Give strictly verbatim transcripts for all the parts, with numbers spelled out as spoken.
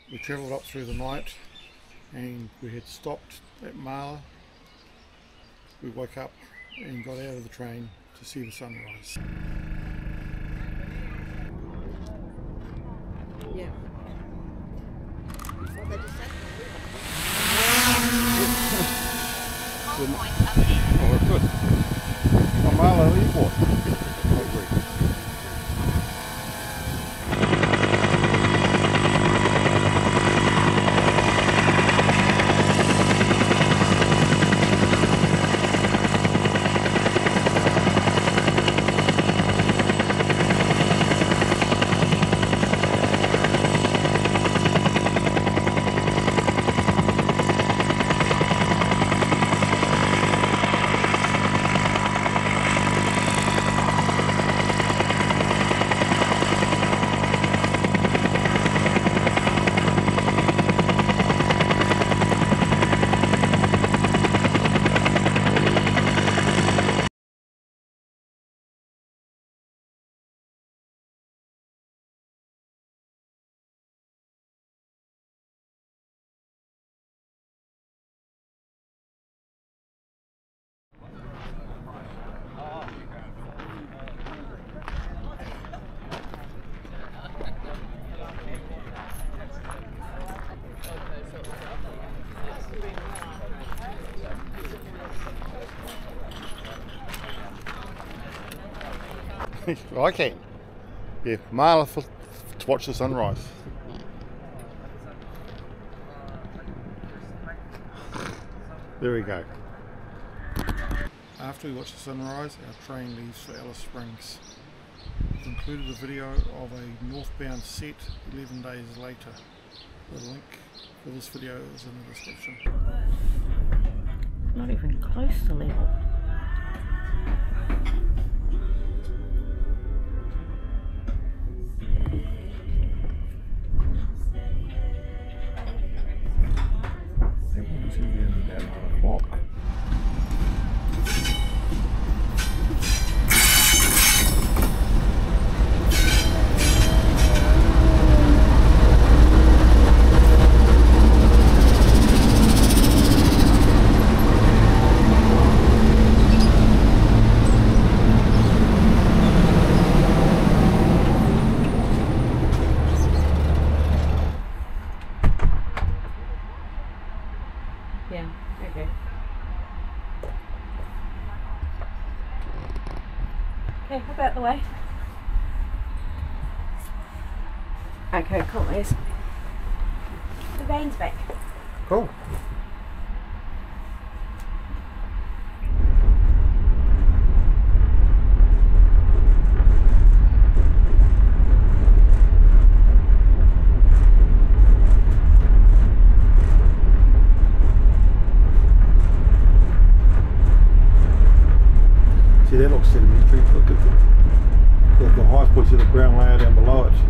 We travelled up through the night and we had stopped at Mala. We woke up and got out of the train to see the sunrise. Yeah. Well, they just said oh, we're good. Oh, Mala Airport. Oh, great. I can. Yeah, Mala for, to watch the sunrise. There we go. After we watch the sunrise, our train leaves for Alice Springs. I've included a video of a northbound set eleven days later. The link for this video is in the description. not even close to level. Everyone's going to be in about nine o'clock. Yeah, okay. Okay, hop out the way. Okay, cool, Liz. The veins back. Cool. See, that looks sedimentary. Look at the, the, the high points of the brown layer down below it.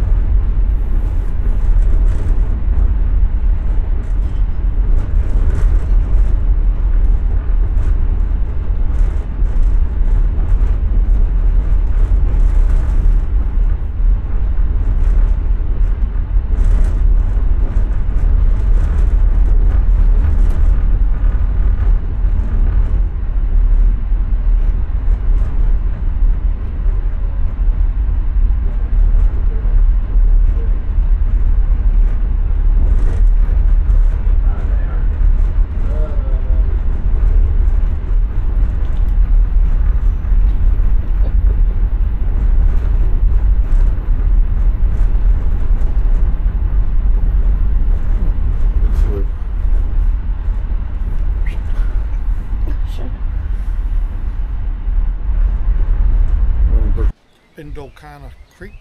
In Dolcana Creek.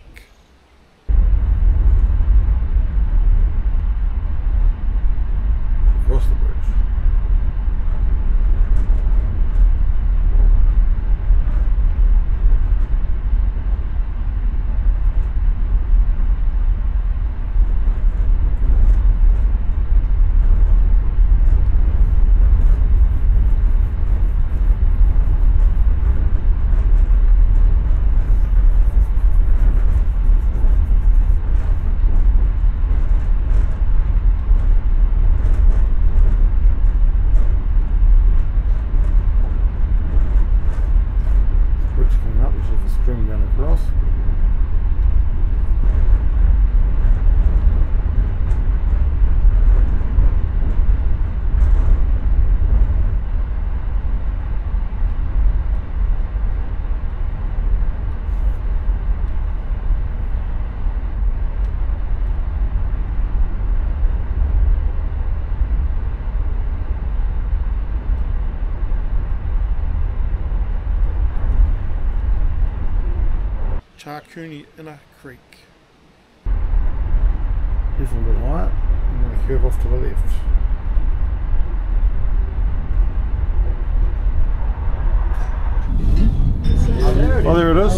Across the bridge. Tarkuni Inner Creek. Here's a little bit higher, and then curve off to the left. Oh, there it is.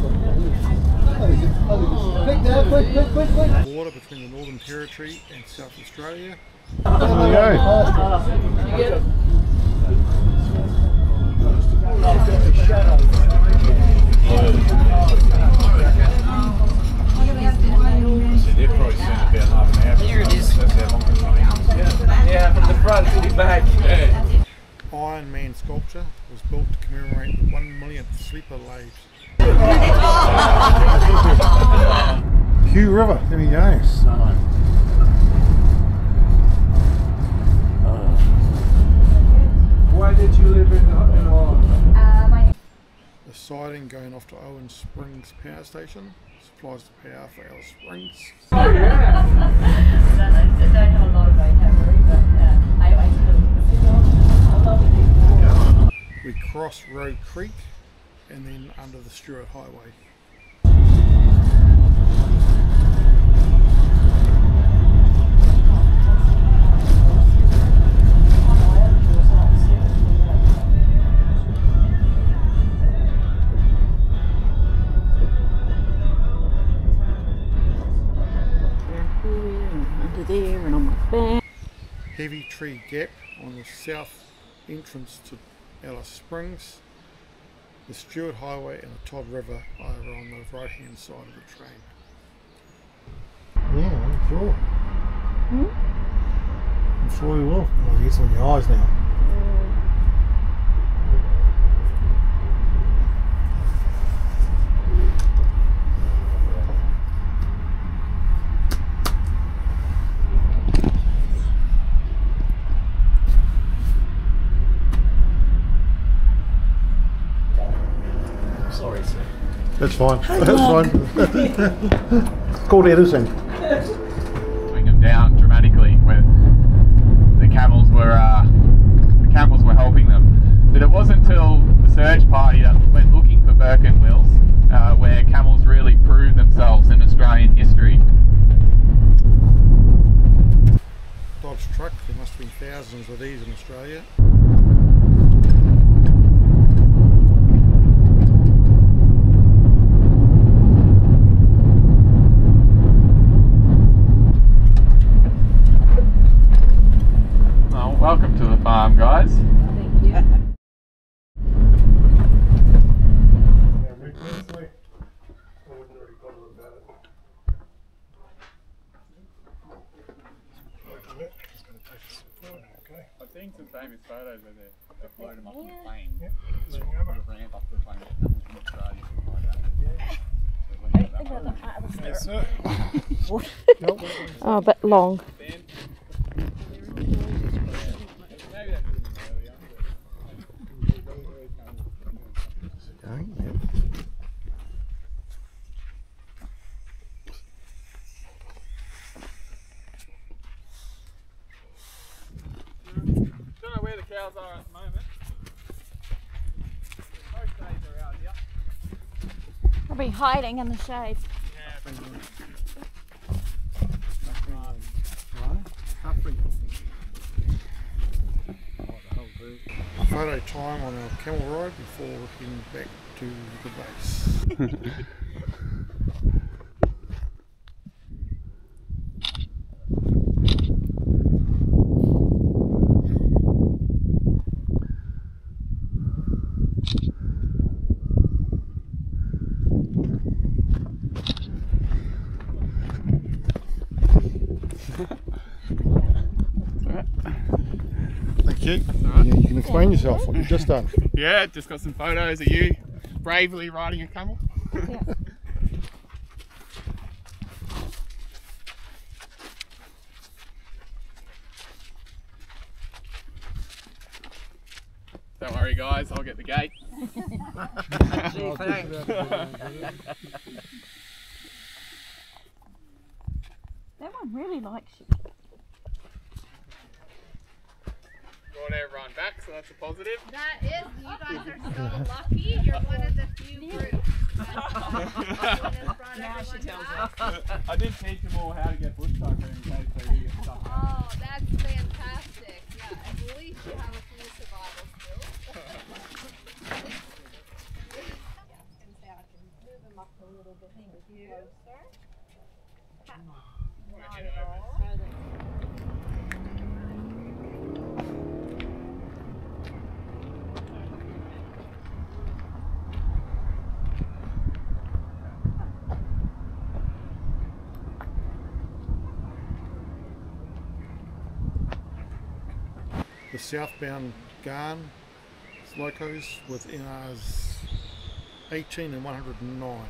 Border between the Northern Territory and South Australia. There we go. There it is. Yeah, from the front to the back. Yeah. Iron Man sculpture was built to commemorate the one millionth sleeper laid. Hugh River, there we go. Why did you live in Holland? Uh, The siding going off to Owen Springs Power Station supplies the power for Alice Springs. Oh yeah! I don't know, I don't know a lot about Hambury, but uh, I, I sort of, We cross Road Creek and then under the Stuart Highway. Under there and on my back. Heavy Tree Gap on the south entrance to Alice Springs. The Stuart Highway and the Todd River are on the right hand side of the train. Yeah, I'm sure. Hmm? I'm sure you will. Oh, you get some on your eyes now. Sorry, sir. That's fine. That's fine. It's called editing. Swing them down dramatically where the camels were uh, the camels were helping them. But it wasn't until the search party that went looking for Birkin wheels uh, where camels really proved themselves in Australian history. Dodge truck, there must have been thousands of these in Australia. Welcome to the farm, guys. Thank you. I've seen some famous photos where they float them up on the plane. Sort of ramp up the plane from Australia like that. Yes, sir. Oh, a bit long. Don't know where the cows are at the moment. Most days are out here. Probably hiding in the shade. Yeah, Photo time on our camel ride before heading back to the base. Thank you. Right. Yeah, you can explain yourself what you've just done. Yeah, just got some photos of you bravely riding a camel. Yeah. Don't worry guys, I'll get the gate. Gee, thanks. That one really likes you. brought everyone back, so that's a positive. That is, you guys are so lucky. You're one of the few groups. Now she tells us. I did teach them all how to get bush tucker in case they do get stuck. Oh, that's fantastic. Yeah, at least you have a few survival skills. And say I can move them up a little bit closer. Not at all. The southbound Ghan locos with N Rs eighteen and one hundred nine.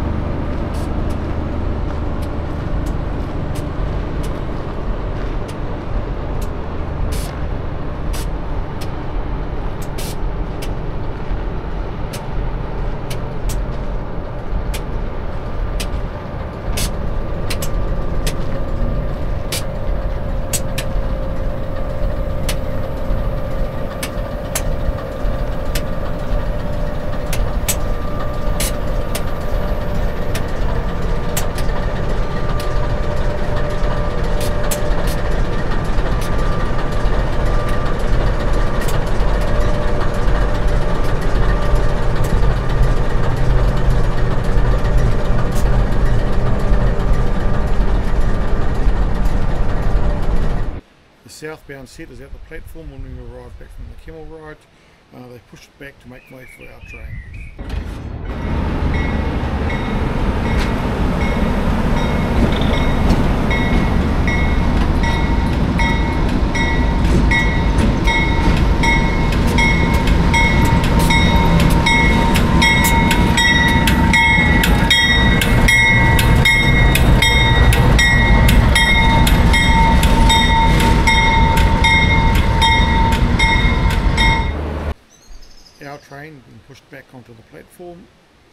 Southbound set is at the platform when we arrived back from the camel ride. Uh, they pushed it back to make way for our train. Our train being pushed back onto the platform.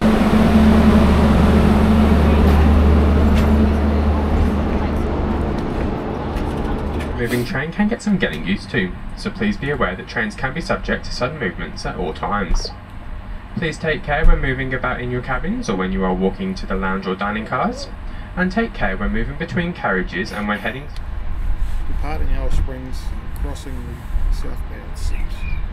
Moving train can get some getting used to, so please be aware that trains can be subject to sudden movements at all times. Please take care when moving about in your cabins or when you are walking to the lounge or dining cars, and take care when moving between carriages and when heading departing Alice Springs, crossing the southbound set.